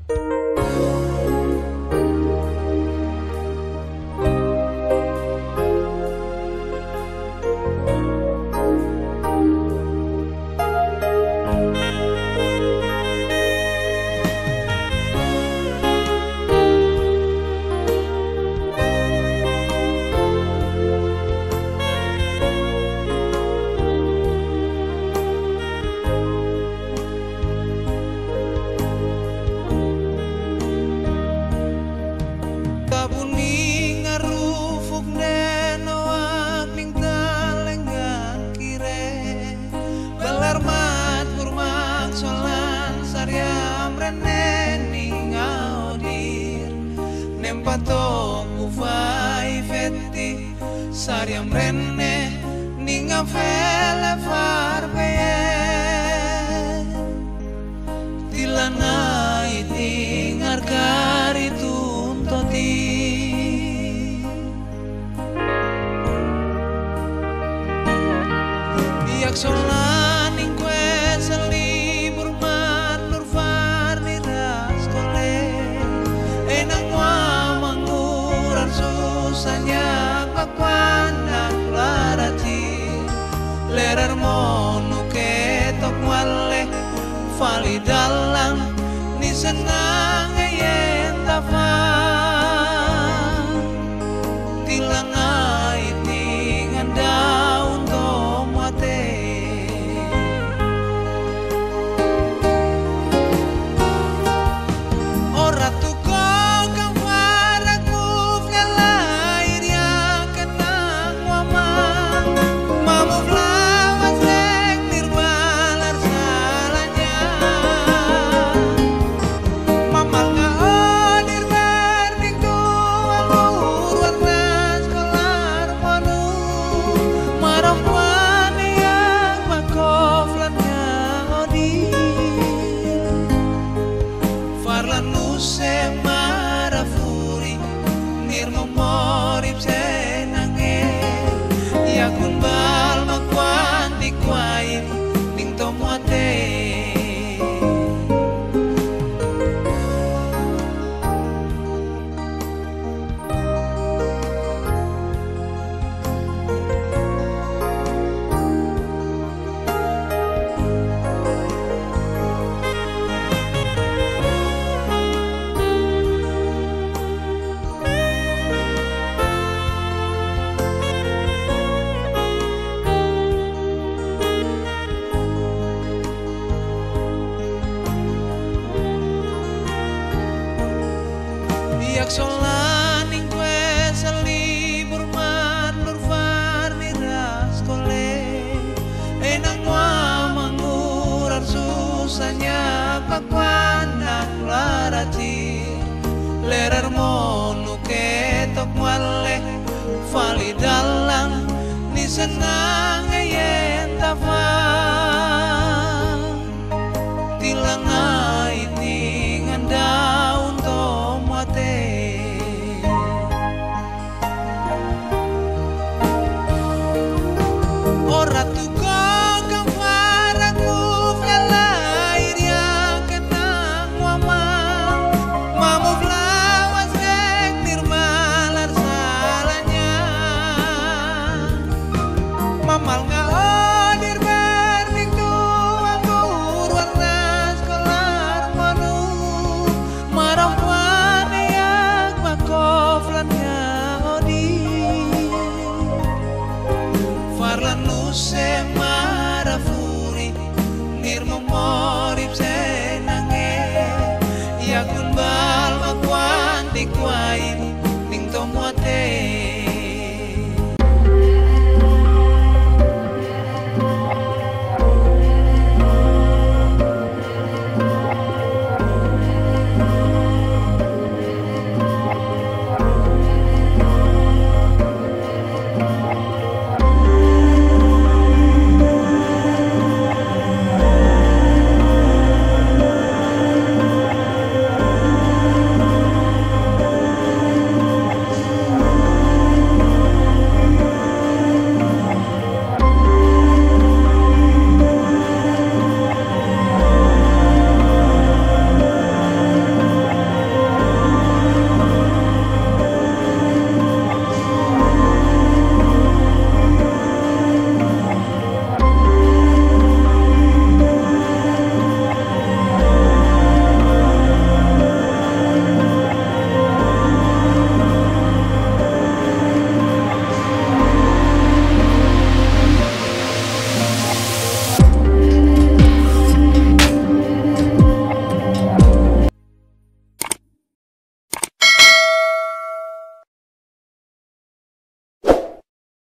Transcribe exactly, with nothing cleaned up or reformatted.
Patong uvai fetti sariam renne ninga vele farbe tilana itingar kari tuntoti yak solaning kue selibur mar nur farni ras kole enang susahnya papanan larati lerar monu ketok wale fali dalang ni senang yen tafa tilangai tingan daun tomate ora tu yak solaning kue selibur mar nur farni ras kole enang wa mangurar susahnya papanan larati lerar monu ketok wale fali dalang ni sana